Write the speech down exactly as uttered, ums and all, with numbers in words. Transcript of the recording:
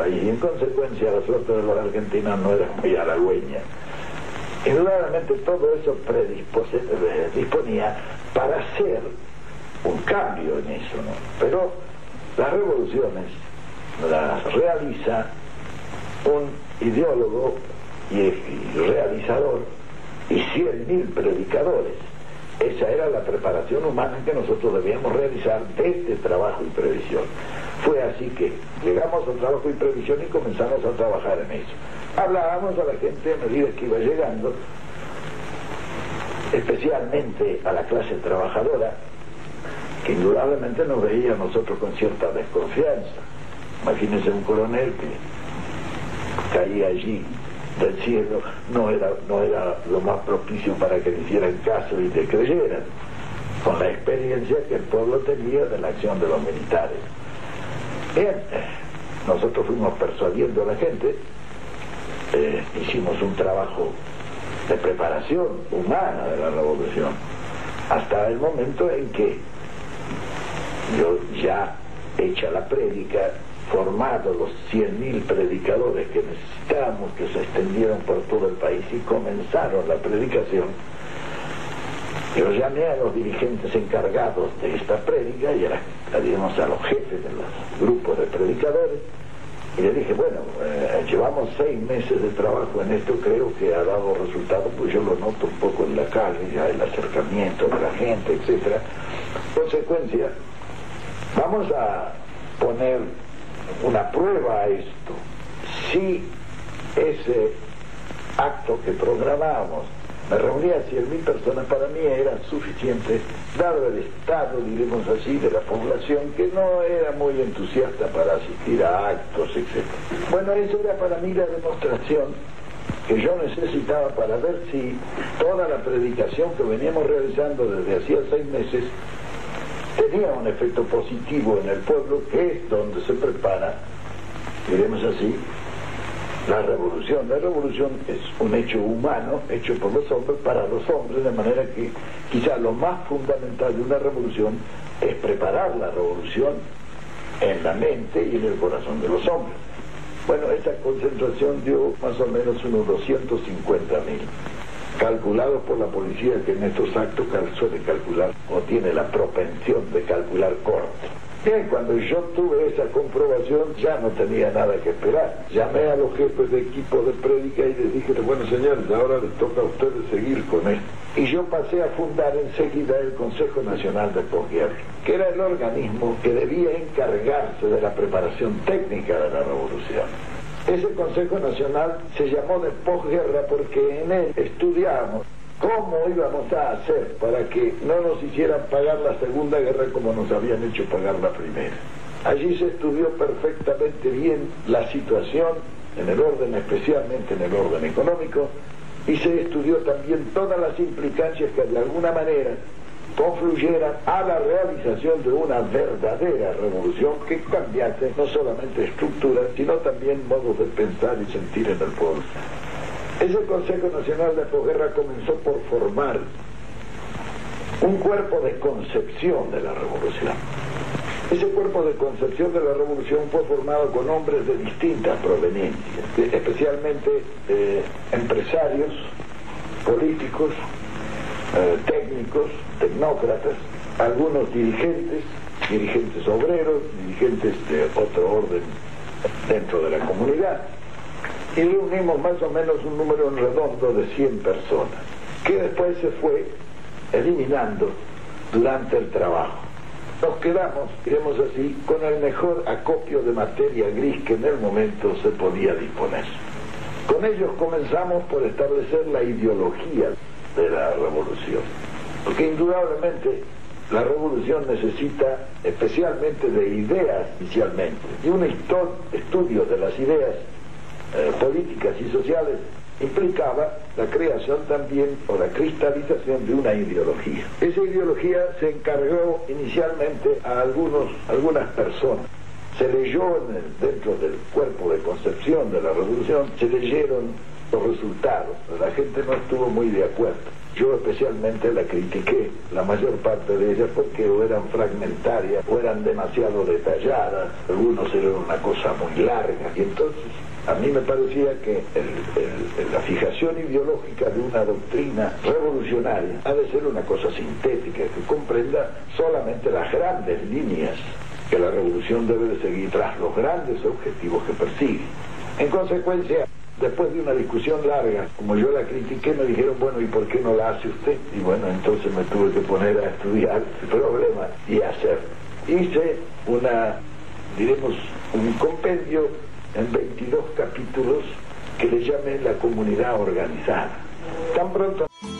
país, y en consecuencia la suerte de los argentinos no era muy halagüeña. Indudablemente todo eso predisponía para hacer un cambio en eso, ¿no? Pero las revoluciones las realiza un ideólogo y, y realizador y cien mil predicadores. Esa era la preparación humana que nosotros debíamos realizar desde trabajo y previsión. Fue así que llegamos al trabajo y previsión y comenzamos a trabajar en eso. Hablábamos a la gente a medida que iba llegando, especialmente a la clase trabajadora, que indudablemente nos veía a nosotros con cierta desconfianza. Imagínense un coronel que caía allí del cielo, no era, no era lo más propicio para que le hicieran caso y le creyeran, con la experiencia que el pueblo tenía de la acción de los militares. Bien, nosotros fuimos persuadiendo a la gente, eh, hicimos un trabajo de preparación humana de la revolución, hasta el momento en que yo, ya hecha la prédica, formado los cien mil predicadores que necesitábamos, que se extendieron por todo el país y comenzaron la predicación, yo llamé a los dirigentes encargados de esta prédica y a, la, digamos, a los jefes de los grupos de predicadores, y le dije, bueno, eh, llevamos seis meses de trabajo en esto, creo que ha dado resultado, pues yo lo noto un poco en la calle, ya el acercamiento de la gente, etcétera. Consecuencia, vamos a poner una prueba a esto. Si ese acto que programábamos, me reunía cien mil personas, para mí era suficiente, dado el estado, diremos así, de la población, que no era muy entusiasta para asistir a actos, etcétera. Bueno, eso era para mí la demostración que yo necesitaba para ver si toda la predicación que veníamos realizando desde hacía seis meses tenía un efecto positivo en el pueblo, que es donde se prepara, diremos así, la revolución. La revolución es un hecho humano, hecho por los hombres, para los hombres, de manera que quizá lo más fundamental de una revolución es preparar la revolución en la mente y en el corazón de los hombres. Bueno, esa concentración dio más o menos unos doscientos cincuenta mil, calculados por la policía, que en estos actos suele calcular, o tiene la propensión de calcular corto. Bien, cuando yo tuve esa comprobación, ya no tenía nada que esperar. Llamé a los jefes de equipo de prédica y les dije, bueno, señores, ahora les toca a ustedes seguir con esto. Y yo pasé a fundar enseguida el Consejo Nacional de Posguerra, que era el organismo que debía encargarse de la preparación técnica de la revolución. Ese Consejo Nacional se llamó de posguerra porque en él estudiábamos cómo íbamos a hacer para que no nos hicieran pagar la Segunda Guerra como nos habían hecho pagar la Primera. Allí se estudió perfectamente bien la situación en el orden, especialmente en el orden económico, y se estudió también todas las implicancias que de alguna manera confluyeran a la realización de una verdadera revolución que cambiase no solamente estructuras, sino también modos de pensar y sentir en el pueblo. Ese Consejo Nacional de Posguerra comenzó por formar un cuerpo de concepción de la revolución. Ese cuerpo de concepción de la revolución fue formado con hombres de distintas proveniencias, especialmente eh, empresarios, políticos, eh, técnicos, tecnócratas, algunos dirigentes, dirigentes obreros, dirigentes de otro orden dentro de la comunidad. Y reunimos más o menos un número en redondo de cien personas, que después se fue eliminando durante el trabajo. Nos quedamos, diremos así, con el mejor acopio de materia gris que en el momento se podía disponer. Con ellos comenzamos por establecer la ideología de la revolución, porque indudablemente la revolución necesita especialmente de ideas inicialmente, y un estudio de las ideas Eh, políticas y sociales implicaba la creación también o la cristalización de una ideología. Esa ideología se encargó inicialmente a algunos, algunas personas. Se leyó en el, dentro del cuerpo de concepción de la revolución, se leyeron los resultados. La gente no estuvo muy de acuerdo. Yo especialmente la critiqué, la mayor parte de ellas, porque o eran fragmentarias o eran demasiado detalladas, algunos eran una cosa muy larga, y entonces a mí me parecía que el, el, la fijación ideológica de una doctrina revolucionaria ha de ser una cosa sintética, que comprenda solamente las grandes líneas que la revolución debe de seguir tras los grandes objetivos que persigue. En consecuencia, después de una discusión larga, como yo la critiqué, me dijeron, bueno, ¿y por qué no la hace usted? Y bueno, entonces me tuve que poner a estudiar el problema y hacer. Hice una, diremos, un compendio en veintidós capítulos que le llamé La comunidad organizada. Tan pronto